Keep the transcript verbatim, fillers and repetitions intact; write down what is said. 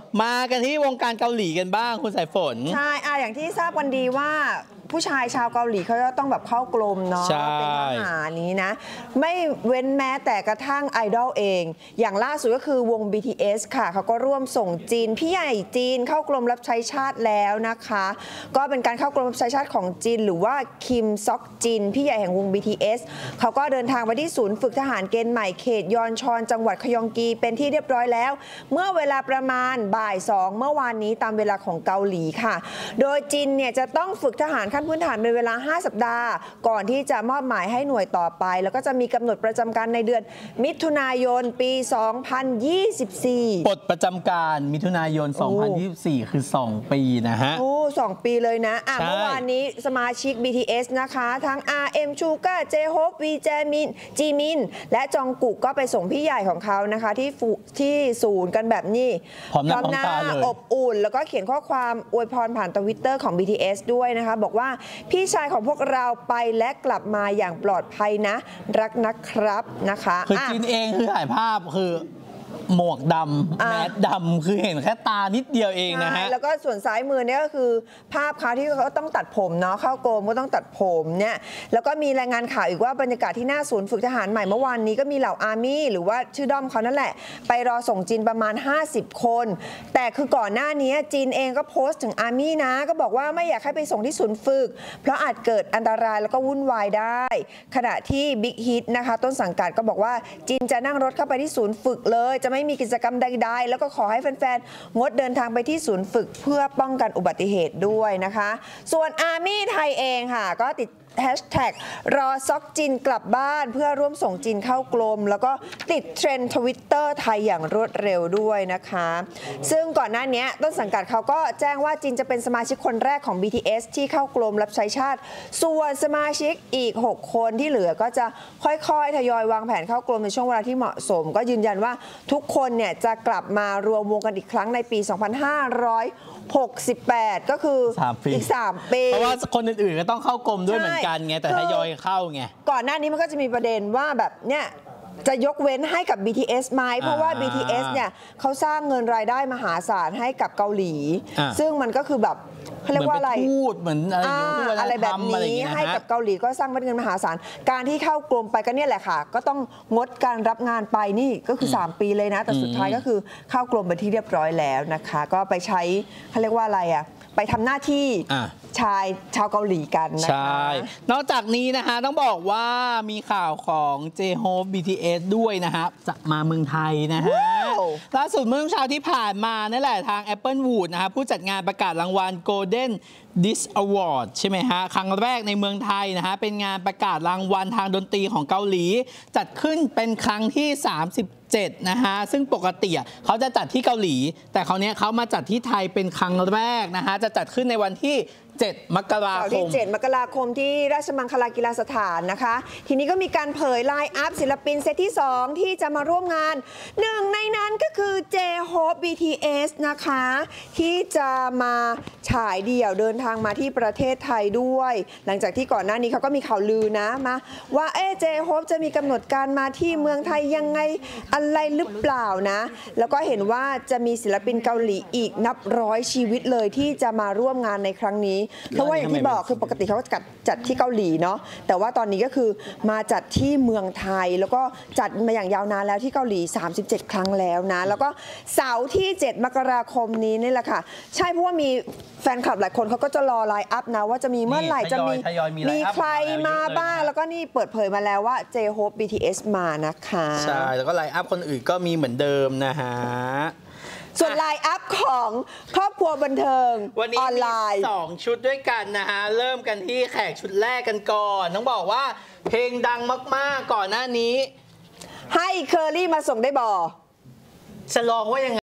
มากันที่วงการเกาหลีกันบ้างคุณสายฝนใช่อะอย่างที่ทราบกันดีว่าผู้ชายชาวเกาหลีเขาจะต้องแบบเข้ากรมเนาะเป็นทหารนี้นะไม่เว้นแม้แต่กระทั่งไอดอลเองอย่างล่าสุดก็คือวง บี ที เอส ค่ะเขาก็ร่วมส่งจีนพี่ใหญ่จีนเข้ากรมรับใช้ชาติแล้วนะคะก็เป็นการเข้ากรมรับใช้ชาติของจีนหรือว่าคิมซอกจินพี่ใหญ่แห่งวง บี ที เอส เขาก็เดินทางไปที่ศูนย์ฝึกทหารเกณฑ์ใหม่เขตยอนชอนจังหวัดคยองกีเป็นที่เรียบร้อยแล้วเมื่อเวลาประมาณบ่ายสองเมื่อวานนี้ตามเวลาของเกาหลีค่ะโดยจีนเนี่ยจะต้องฝึกทหารขั้นพื้นฐานเป็นเวลาห้าสัปดาห์ก่อนที่จะมอบหมายให้หน่วยต่อไปแล้วก็จะมีกำหนดประจำการในเดือนมิถุนายนปีสองพันยี่สิบสี่ปลดประจำการมิถุนายนสองพันยี่สิบสี่คือสองปีนะฮะโอ้สองปีเลยนะอ่ะเมื่อวานนี้สมาชิก บี ที เอส นะคะทั้ง อาร์ เอ็ม Sugar J-Hope วี แจมินจีมินและจองกุกก็ไปส่งพี่ใหญ่ของเขานะคะที่ที่ศูนย์กันแบบนี้พร้อมหน้าอบอุ่นแล้วก็เขียนข้อความอวยพรผ่านทวิตเตอร์ของ บี ที เอส ด้วยนะคะบอกว่าพี่ชายของพวกเราไปและกลับมาอย่างปลอดภัยนะรักนะครับนะคะคือจีนเองคือถ่ายภาพคือหมวกดำแมสดำคือเห็นแค่ตานิดเดียวเองนะฮะแล้วก็ส่วนซ้ายมือเนี่ยก็คือภาพเขาที่เขาต้องตัดผมเนาะเข้ากรมก็ต้องตัดผมเนี่ยแล้วก็มีรายงานข่าวอีกว่าบรรยากาศที่หน้าศูนย์ฝึกทหารใหม่เมื่อวานนี้ก็มีเหล่าอาร์มี่หรือว่าชื่อด้อมเขานั่นแหละไปรอส่งจีนประมาณห้าสิบคนแต่คือก่อนหน้านี้จีนเองก็โพสต์ถึงอาร์มี่นะก็บอกว่าไม่อยากให้ไปส่งที่ศูนย์ฝึกเพราะอาจเกิดอันตรายแล้วก็วุ่นวายได้ขณะที่บิ๊กฮิตนะคะต้นสังกัดก็บอกว่าจีนจะนั่งรถเข้าไปที่ศูนย์ฝึกเลยจะไม่มีกิจกรรมใดๆแล้วก็ขอให้แฟนๆงดเดินทางไปที่ศูนย์ฝึกเพื่อป้องกันอุบัติเหตุด้วยนะคะส่วนอาร์มี่ไทยเองค่ะก็ติดแฮชแท็กรอซอกจินกลับบ้านเพื่อร่วมส่งจีนเข้ากรมแล้วก็ติดเทรนด์ทวิตเตอร์ไทยอย่างรวดเร็วด้วยนะคะซึ่งก่อนหน้านี้ต้นสังกัดเขาก็แจ้งว่าจีนจะเป็นสมาชิกคนแรกของ บี ที เอส ที่เข้ากรมรับใช้ชาติส่วนสมาชิกอีกหกคนที่เหลือก็จะค่อยๆทยอยวางแผนเข้ากรมในช่วงเวลาที่เหมาะสมก็ยืนยันว่าทุกคนเนี่ยจะกลับมารวมวงกันอีกครั้งในปี สองพันห้าร้อยหกสิบแปด ก็คืออีกสามปีเพราะว่าคนอื่นๆก็ต้องเข้ากรมด้วยเหมือนกันไงแต่ทยอยเข้าไงก่อนหน้านี้มันก็จะมีประเด็นว่าแบบเนี่ยจะยกเว้นให้กับ บี ที เอส ไหมเพราะว่า บี ที เอส เนี่ยเขาสร้างเงินรายได้มหาศาลให้กับเกาหลีซึ่งมันก็คือแบบเขาเรียกว่าอะไรพูดเหมือนอะไรแบบนี้ให้กับเกาหลีก็สร้างเงินมหาศาลการที่เข้ากรมไปก็เนี่ยแหละค่ะก็ต้องงดการรับงานไปนี่ก็คือสามปีเลยนะแต่สุดท้ายก็คือเข้ากรมไปที่เรียบร้อยแล้วนะคะก็ไปใช้เขาเรียกว่าอะไรอ่ะไปทำหน้าที่ชายชาวเกาหลีกันนะคะใช่นอกจากนี้นะคะต้องบอกว่ามีข่าวของ J-Hope บี ที เอส ด้วยนะครับจะมาเมืองไทยนะฮะล่าสุดเมื่อเช้าที่ผ่านมานี่แหละทาง Applewood นะครับผู้จัดงานประกาศรางวัล Golden Disc Award ใช่ไหมฮะครั้งแรกในเมืองไทยนะฮะเป็นงานประกาศรางวัลทางดนตรีของเกาหลีจัดขึ้นเป็นครั้งที่สามสิบเจ็ดนะฮะซึ่งปกติเขาจะจัดที่เกาหลีแต่คราวนี้เขามาจัดที่ไทยเป็นครั้งแรกนะฮะจะจัดขึ้นในวันที่เจ็ดมกราคมที่เจ็ดมกราคมที่ราชมังคลากีฬาสถานนะคะทีนี้ก็มีการเผยไลน์อัพศิลปินเซตที่สองที่จะมาร่วมงานหนึ่งในนั้นก็คือ J-Hope บี ที เอส นะคะที่จะมาฉายเดี่ยวเดินทางมาที่ประเทศไทยด้วยหลังจากที่ก่อนหน้านี้เขาก็มีข่าวลือนะมาว่าเอ๊ะ J-Hope จะมีกำหนดการมาที่เมืองไทยยังไงอะไรหรือเปล่านะแล้วก็เห็นว่าจะมีศิลปินเกาหลีอีกนับร้อยชีวิตเลยที่จะมาร่วมงานในครั้งนี้เพราะว่าอย่างที่บอกคือปกติเขาจัดจัดที่เกาหลีเนาะแต่ว่าตอนนี้ก็คือมาจัดที่เมืองไทยแล้วก็จัดมาอย่างยาวนานแล้วที่เกาหลีสามสิบเจ็ดครั้งแล้วนะแล้วก็เสาร์ที่เจ็ดมกราคมนี้นี่แหละค่ะใช่เพราะว่ามีแฟนคลับหลายคนเขาก็จะรอไลน์อัพนะว่าจะมีเมื่อไหร่จะมีมีใครมาบ้างแล้วก็นี่เปิดเผยมาแล้วว่า J-Hope บี ที เอส มานะคะใช่แล้วก็ไลน์อัพคนอื่นก็มีเหมือนเดิมนะฮะส่วนไลน์อัพของครอบครัวบันเทิงวันนี้มีสองชุดด้วยกันนะฮะเริ่มกันที่แขกชุดแรกกันก่อนต้องบอกว่าเพลงดังมากๆก่อนหน้านี้ให้เคอรี่มาส่งได้บ่จะลองว่ายังไง